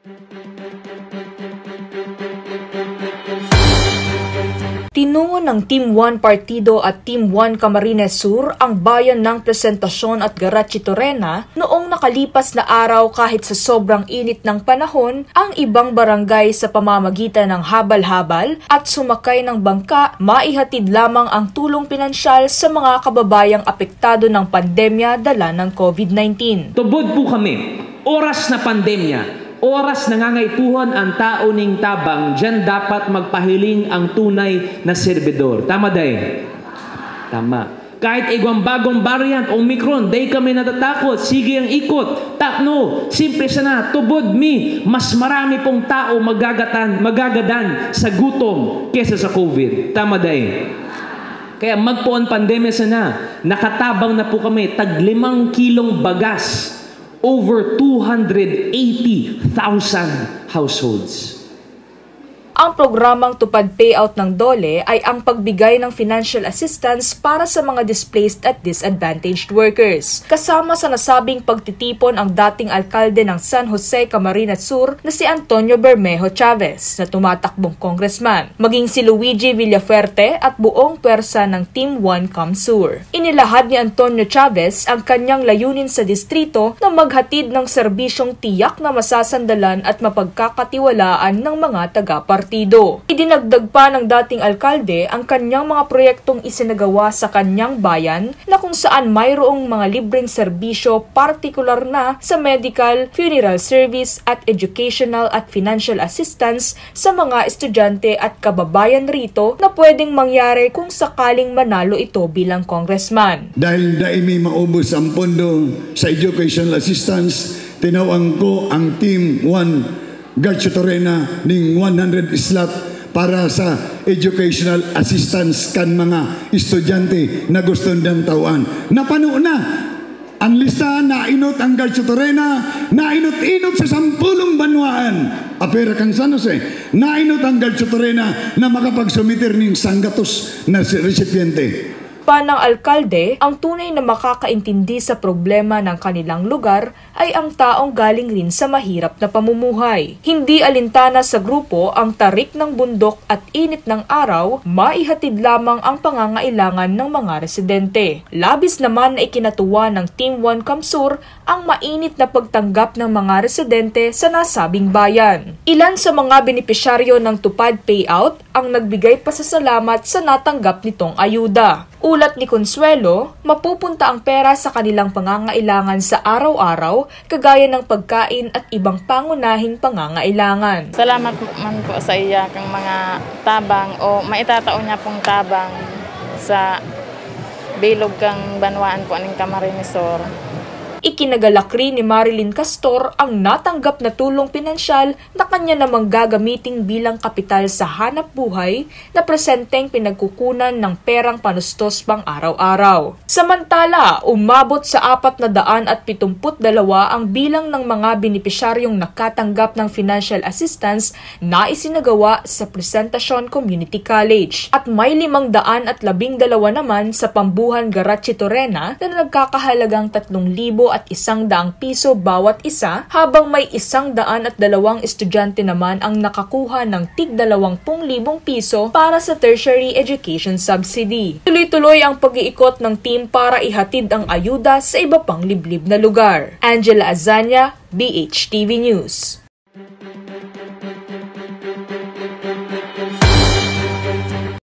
Tinungo ng Team 1 Partido at Team 1 Camarines Sur ang bayan ng Presentacion at Garachitorena noong nakalipas na araw kahit sa sobrang init ng panahon ang ibang barangay sa pamamagitan ng habal-habal at sumakay ng bangka, maihatid lamang ang tulong pinansyal sa mga kababayang apektado ng pandemya dala ng COVID-19. Tubod po kami, oras na pandemya. Oras nangangaipuhan ang tao ning tabang, diyan dapat magpahiling ang tunay na serbidor. Tama day? Tama. Kahit igwang bagong variant, Omicron, day kami natatakot. Sige ang ikot. No, simple sana. Tubod mi, mas marami pong tao magagadan sa gutom kesa sa COVID. Tama day? Kaya magpoon pandemya sana. Nakatabang na po kami, tag 5 kilong bagas. Over 280,000 households. Ang programang Tupad Payout ng DOLE ay ang pagbigay ng financial assistance para sa mga displaced at disadvantaged workers. Kasama sa nasabing pagtitipon ang dating alkalde ng San Jose, Camarines Sur na si Antonio Bermejo Chavez na tumatakbong congressman, maging si Luigi Villafuerte at buong pwersa ng Team 1 CamSur. Inilahad ni Antonio Chavez ang kanyang layunin sa distrito na maghatid ng serbisyong tiyak na masasandalan at mapagkakatiwalaan ng mga taga-partido. Idinagdag pa ng dating alkalde ang kanyang mga proyektong isinagawa sa kanyang bayan na kung saan mayroong mga libreng serbisyo partikular na sa medical, funeral service at educational at financial assistance sa mga estudyante at kababayan rito na pwedeng mangyari kung sakaling manalo ito bilang congressman. Dahil may maubos ang pondo sa educational assistance, tinawag ko ang Team 1 Garachitorena ning 100 slot para sa educational assistance kan mga estudyante na gusto ng tauan. Napano na ang listahan na inot ang Garachitorena, na inot-inot sa 10 banwaan. Apera kang San Jose, na inot ang Garachitorena na makapagsumitir ning sanggatos na recipiente. Ng alkalde, ang tunay na makakaintindi sa problema ng kanilang lugar ay ang taong galing rin sa mahirap na pamumuhay. Hindi alintana sa grupo ang tarik ng bundok at init ng araw, maihatid lamang ang pangangailangan ng mga residente. Labis naman na ikinatuwa ng Team 1 CamSur ang mainit na pagtanggap ng mga residente sa nasabing bayan. Ilan sa mga benepisyaryo ng Tupad Payout ang nagbigay pasasalamat sa natanggap nitong ayuda. Ulat ni Consuelo, mapupunta ang pera sa kanilang pangangailangan sa araw-araw, kagaya ng pagkain at ibang pangunahing pangangailangan. Salamat man po sa iya kang mga tabang o maitataon niya pong tabang sa bilog kang banwaan po ng Camarines Sur. Ikinagalak rin ni Marilyn Castor ang natanggap na tulong pinansyal na kanya namang gagamiting bilang kapital sa hanap buhay na presenteng pinagkukunan ng perang panustos pang araw-araw. Samantala, umabot sa 472 ang bilang ng mga benepisyaryong nakatanggap ng financial assistance na isinagawa sa Presentacion Community College at may 512 naman sa Pambuhan Garachitorena na nagkakahalagang 3,100 piso bawat isa, habang may 102 estudyante naman ang nakakuha ng tig 20,000 piso para sa tertiary education subsidy. Tuloy-tuloy ang pag-iikot ng team para ihatid ang ayuda sa iba pang liblib na lugar. Angela Azania, BHTV News.